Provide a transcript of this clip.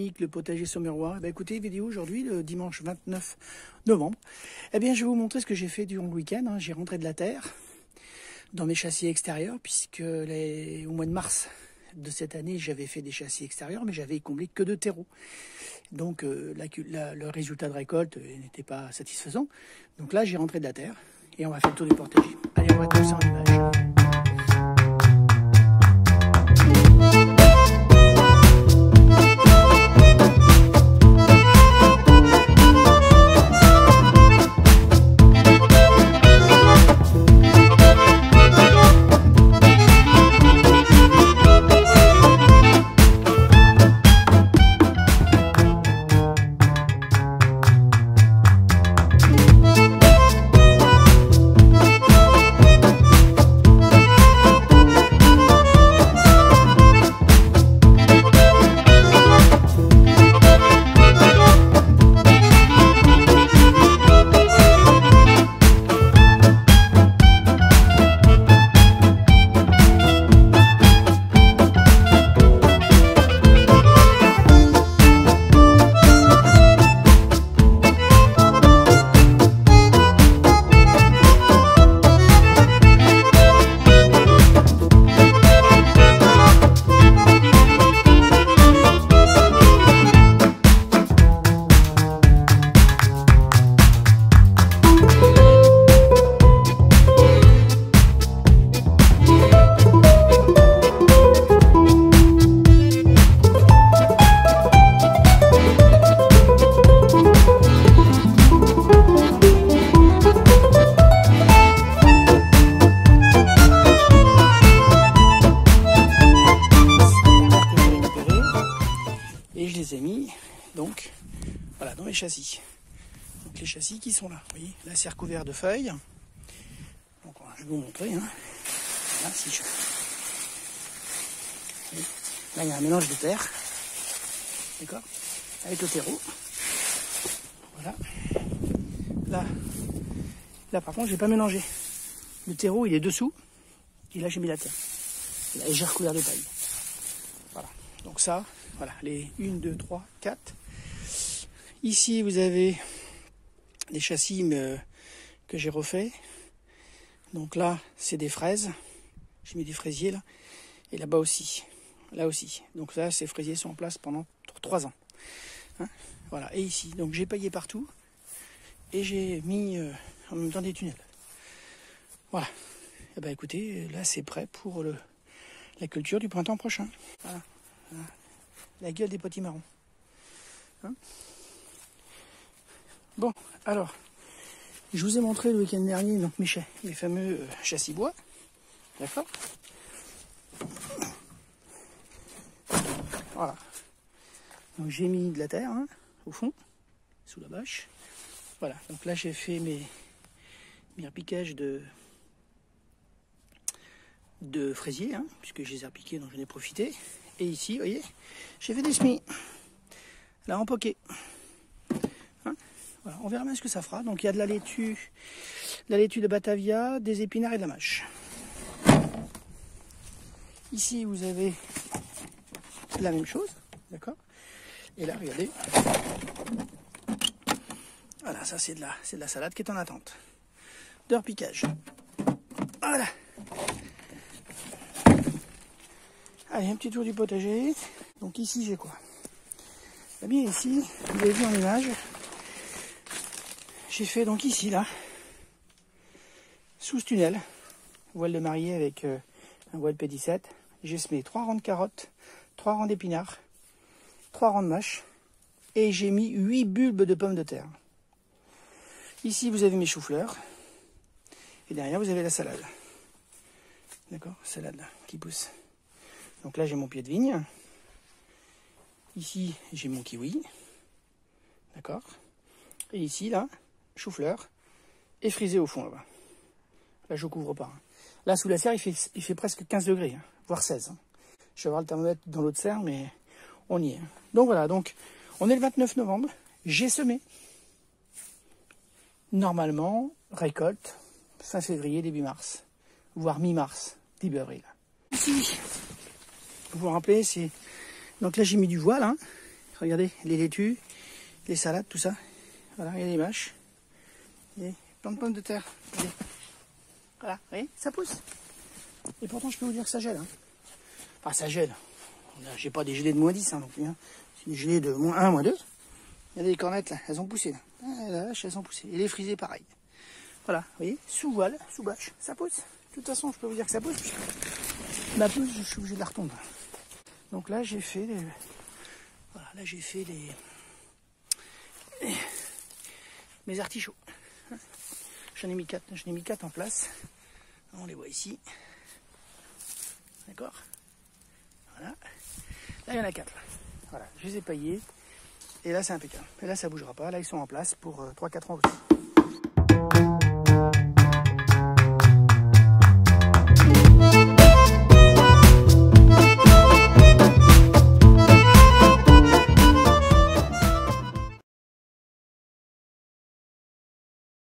Dominique, le potager Sommerois. Eh bien, écoutez, vidéo aujourd'hui, le dimanche 29 novembre. Eh bien, je vais vous montrer ce que j'ai fait durant le week-end. Hein. J'ai rentré de la terre dans mes châssis extérieurs, puisque au mois de mars de cette année, j'avais fait des châssis extérieurs, mais j'avais comblé que de terreau. Donc, le résultat de récolte n'était pas satisfaisant. Donc là, j'ai rentré de la terre et on va faire le tour du potager. Allez, on va tout ça en image. Et je les ai mis donc voilà dans mes châssis. Donc les châssis qui sont là, vous voyez, là c'est recouvert de feuilles. Donc je vais vous montrer. Hein. Là, si je... Là il y a un mélange de terre, d'accord, avec le terreau. Voilà. Là par contre j'ai pas mélangé. Le terreau il est dessous et là j'ai mis la terre. Et là j'ai recouvert de paille. Voilà. Donc ça. Voilà, les 1, 2, 3, 4. Ici, vous avez des châssis que j'ai refait. Donc là, c'est des fraises. J'ai mis des fraisiers là. Et là-bas aussi. Là aussi. Donc là, ces fraisiers sont en place pendant 3 ans. Hein, voilà. Et ici, donc j'ai paillé partout. Et j'ai mis en même temps des tunnels. Voilà. Et ben écoutez, là, c'est prêt pour la culture du printemps prochain. Voilà. Voilà. La gueule des potimarrons. Hein, bon, alors, je vous ai montré le week-end dernier donc mes fameux châssis bois. D'accord. Voilà. Donc j'ai mis de la terre hein, au fond, sous la bâche. Voilà. Donc là j'ai fait mes repiquages de fraisiers, hein, puisque je les ai repiqués, donc j'en ai profité. Et ici, vous voyez, j'ai fait des semis. Là, en poké. Hein, voilà, on verra bien ce que ça fera. Donc, il y a de la laitue de Batavia, des épinards et de la mâche. Ici, vous avez la même chose. D'accord. Et là, regardez. Voilà, ça, c'est de la salade qui est en attente. De repiquage. Voilà. Allez, un petit tour du potager. Donc ici, j'ai quoi? Eh bien ici, vous avez vu en image, j'ai fait donc ici, là, sous ce tunnel, voile de mariée avec un voile P17. J'ai semé 3 rangs de carottes, 3 rangs d'épinards, 3 rangs de mâches, et j'ai mis 8 bulbes de pommes de terre. Ici, vous avez mes choux-fleurs, et derrière, vous avez la salade. D'accord? Salade, là, qui pousse. Donc là, j'ai mon pied de vigne. Ici, j'ai mon kiwi. D'accord. Et ici, là, chou-fleur. Et frisé au fond, là-bas. Là, je ne couvre pas. Hein. Là, sous la serre, il fait presque 15 degrés, hein, voire 16. Hein. Je vais avoir le thermomètre dans l'autre serre, mais on y est. Donc voilà, donc on est le 29 novembre. J'ai semé. Normalement, récolte fin février, début mars. Voire mi-mars, début avril. Ici, vous vous rappelez, c'est... Donc là, j'ai mis du voile, hein. regardez, les laitues, les salades, tout ça. Voilà, il y a des mâches. Et plein de pommes de terre. Regardez. Voilà, vous voyez, ça pousse. Et pourtant, je peux vous dire que ça gèle. Hein. Enfin, ça gèle. J'ai pas des gelées de -10 hein, non plus. Hein. C'est une gelée de -1, -2. Regardez les cornettes là, elles ont poussé. Là. Ah, la vache, elles ont poussé. Et les frisées, pareil. Voilà, vous voyez, sous voile, sous bâche, ça pousse. De toute façon, je peux vous dire que ça pousse. Ma pousse, je suis obligé de la retomber. Donc là, j'ai fait les... Voilà, là, j'ai fait mes artichauts. J'en ai mis 4. J'en ai mis 4 en place. On les voit ici. D'accord. Voilà. Là, il y en a 4. Voilà, je les ai paillés. Et là, c'est impeccable. Et là, ça ne bougera pas. Là, ils sont en place pour 3-4 ans aussi.